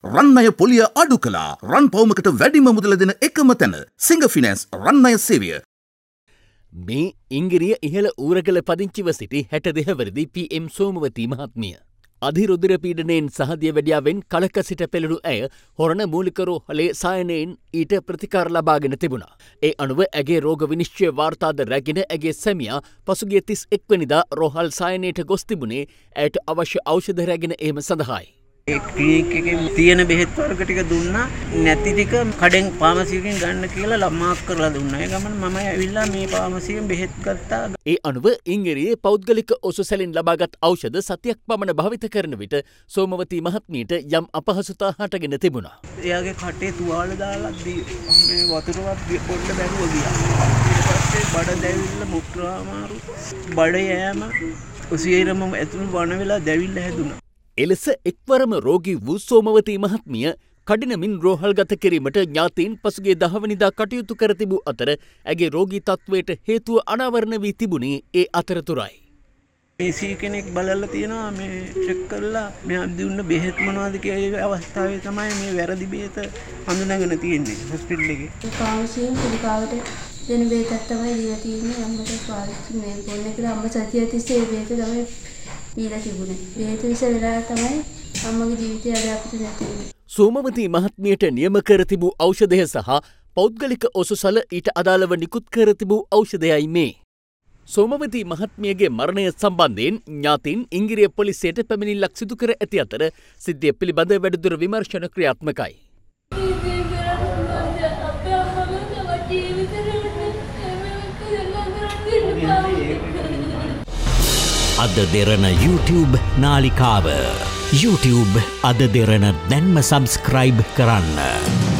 රන් ණය පොලිය අඩු කළා. රන් පවුමකට වැඩිම මුදල දෙන එකම තැන සිංහ ෆිනෑන්ස් රන් ණය සේවය. මේ ඉංගිරිය ඉහළ ඌරගල පදිංචිව සිටි 62 වරදි PM සෝමවතී මහත්මිය. අධිරුධිර පීඩනයෙන් සහදිය වැඩියාවෙන් කලක සිට පෙළුණු ඇය හොරණ මූලික රෝහලේ සායනයෙන් ඊට ප්‍රතිකාර ලබාගෙන තිබුණා. ඒ අනුව ඇගේ රෝග විනිශ්චය වාර්තාද රැගෙන ඇගේ සැමියා පසුගිය 31 වෙනිදා රෝහල් සායනයට ගොස් තිබුණේ ඇයට අවශ්‍ය ඖෂධ රැගෙන ඒම සඳහායි. ඒ ක්ලිනික් එකේ තියෙන බෙහෙත් වර්ග ටික දුන්නා, නැති ටික කඩෙන් ෆාමසියකින් ගන්න කියලා ළමාක් කරලා දුන්නා. ඒ ගමන් මම ඇවිල්ලා මේ ෆාමසියෙන් බෙහෙත් ගත්තා. ඒ අනුව ඉංගිරියේ පෞද්ගලික ඔසුසැලින් ලබාගත් ඖෂධ සතියක් පමණ භාවිත කරන විට සෝමවතී මහත්මියට යම් අපහසුතා හටගෙන තිබුණා. එයාගේ කටේ තුවාල දාලා මේ වතුරවත් පොඩ්ඩ බැලුවා ගියා. ඊට පස්සේ බඩ දැවිල්ල, මුත්‍රා අමාරු, බඩ යෑම, උසියරම ඇතුළු වණ වෙලා දැවිල්ල හැදුනා. එලෙස එක්වරම රෝගී වූ සෝමවතී මහත්මිය කඩිනමින් රෝහල්ගත කිරීමට ඥාතීන් පසුගිය 10 වෙනිදා කටයුතු කර තිබූ අතර ඇගේ රෝගී තත්වයට හේතුව අනාවරණ වී තිබුණේ ඒ අතරතුරයි. PC කෙනෙක් බලලා තියෙනවා මේ චෙක් කරලා මෙයා දුන්න බෙහෙත් මොනවද කියලා අවස්ථාවේ තමයි මේ වැරදි බෙහෙත හඳුනාගෙන තියෙන්නේ හොස්පිටල් එකේ. කාමසියෙන් පිළිකාවට දෙන බෙහෙතක් තමයි දීලා තියෙන්නේ. අම්මට පාවිච්චි මේ පොන්න කියලා අම්ම සතිය තිස්සේ බෙහෙත තමයි දීලා තිබුණේ. බෙහෙත විස වෙලා තමයි අම්මගේ ජීවිතය අද අපිට නැති වෙන්නේ. සෝමවතී මහත්මියට නියම කර තිබූ ඖෂධය සහ පෞද්ගලික ඔසුසල ඊට අදාළව නිකුත් කර තිබූ ඖෂධයයි මේ. සෝමවතී මහත්මියගේ මරණය සම්බන්ධයෙන් ඥාතීන් ඉංගිරිය පොලිසියට පැමිණිල්ලක් සිදු කර ඇති අතර සිද්ධිය පිළිබඳ වැඩිදුර විමර්ශන ක්‍රියාත්මකයි. AdaDerana YouTube නාලිකාව YouTube AdaDerana දැන්ම සබස්ක්‍රයිබ් කරන්න.